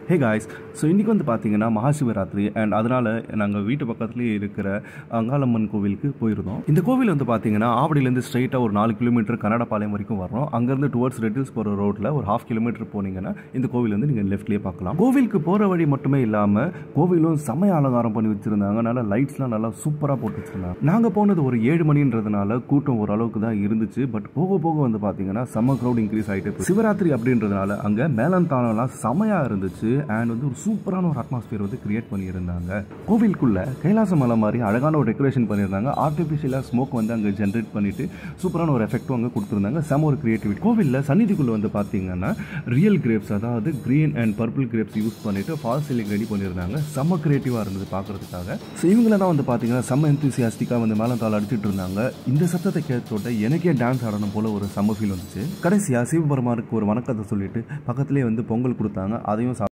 Hey guys, so இன்னைக்கு வந்து பாத்தீங்கன்னா மகா சிவராத்திரி and அதனால நாங்க வீட்டு பக்கத்துலயே இருக்கிற அங்காளம்மன் கோவிலுக்கு போயிருந்தோம். இந்த கோவில் வந்து பாத்தீங்கன்னா ஆவடியில இருந்து ஸ்ட்ரைட்டா ஒரு 4 கிலோமீட்டர் கனடாபாளையம் வரைக்கும் வரணும். அங்க இருந்து டுவர்ட்ஸ் ரெட்டில்ஸ் போற ரோட்ல ஒரு 1/2 கிலோமீட்டர் போனீங்கன்னா இந்த கோவில் வந்து நீங்க லெஃப்ட்லயே பார்க்கலாம். கோவிலுக்கு போற வழி மட்டுமே இல்லாம கோவிலும் செமைய அலங்காரம் பண்ணி வச்சிருந்தாங்க. நல்ல லைட்ஸ்லாம் நல்லா சூப்பரா போட்டு வச்சிருந்தாங்க. நாங்க போனது ஒரு 7 மணின்றதுனால கூட்டம் ஓரளவுக்கு தான் இருந்துச்சு. பட் போக போக வந்து பாத்தீங்கன்னா செம க்ரௌட் இன்க்ரீஸ் ஆயிட்டு சிவராத்திரி அப்படின்றதுனால அங்க மேலந்தானம்லாம் செமையா இருந்துச்சு. அண்ட் வந்து ஒரு சூப்பரான ஒரு அட்மாஸ்பியர் வந்து கிரியேட் பண்ணியிருந்தாங்க. கோவிலுக்குள்ள கைலாச மலை மாதிரி அழகான ஒரு டெக்கரேஷன் பண்ணியிருந்தாங்க. ஆர்டிஃபிஷியலாக ஸ்மோக் வந்து அங்கே ஜென்ரேட் பண்ணிட்டு சூப்பரான ஒரு எஃபெக்டும் அங்கே கொடுத்துருந்தாங்க. செம ஒரு கிரியேட்டிவிட்டி. கோவிலில் சன்னிதிக்குள்ள வந்து பார்த்தீங்கன்னா ரியல் கிரேப்ஸ், அதாவது green and purple grapes use பண்ணிட்டு ஃபால் சீலிங் ரெடி பண்ணியிருந்தாங்க. செம்ம கிரியேட்டிவாக இருந்தது பார்க்கறதுக்காக. ஸோ இவங்களெல்லாம் வந்து பார்த்தீங்கன்னா செம்ம எந்தூசியாஸ்டிக்காக வந்து மேலத்தால் அடிச்சுட்டு இருந்தாங்க. இந்த சத்தத்தை கேட்டோட எனக்கே டான்ஸ் ஆடணும் போல ஒரு செம்ம ஃபீல் வந்துச்சு. கடைசியாக சிவபெருமானுக்கு ஒரு வணக்கத்தை சொல்லிட்டு பக்கத்துலேயே வந்து பொங்கல் கொடுத்தாங்க. அதையும்